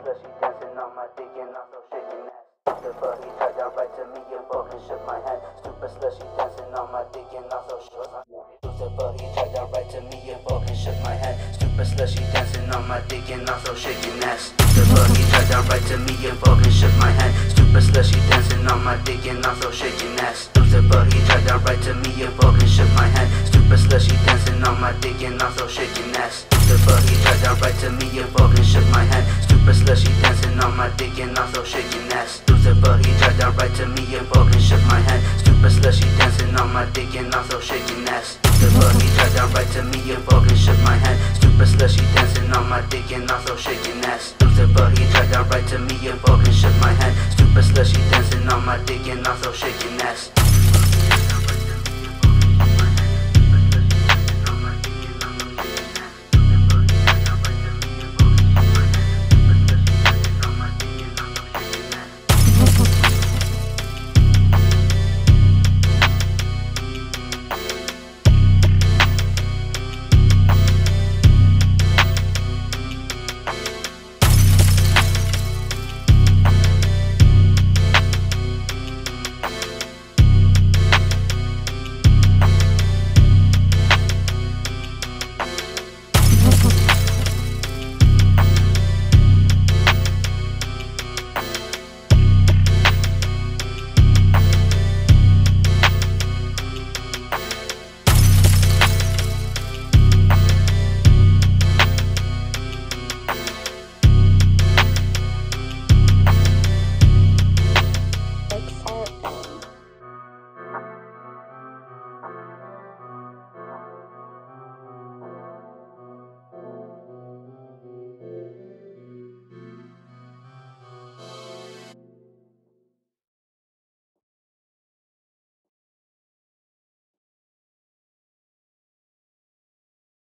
slushy dancing on my dick and also shaking ass. Lucifer, he tried to write to me and fucking shook my hand. Stupid slushy dancing on my dick and also shook my hand. Lucifer, he tried to write to me and fucking shook my hand. Stupid slushy dancing on my dick and also shaking ass. Lucifer, he tried to write to me and fucking shook my hand. Stupid slushy dancing on my dick and also shaking ass. Lucifer, he tried to write to me and fucking shook my hand. Stupid slushy dancing on my dick and also shaking ass. Lucifer, he tried to write to me and fucking shook my hand. Stupid slushy dancing on my dick and also shaking ass. Lucifer, he tried to write to me and fucking shook my hand. Stupid slushy dancing on my dick and also shaking ass. Lucifer, he tried to write to me and fucking shook my hand. Stupid slushy dancing on my dick and also shaking ass. Lucifer, he tried to write to me and fucking shook my hand. Stupid slushy dancing on my dick and also shaking ass.